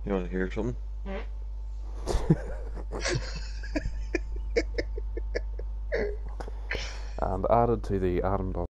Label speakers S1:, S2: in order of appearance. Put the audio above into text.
S1: You want to hear something?
S2: And added to the Adam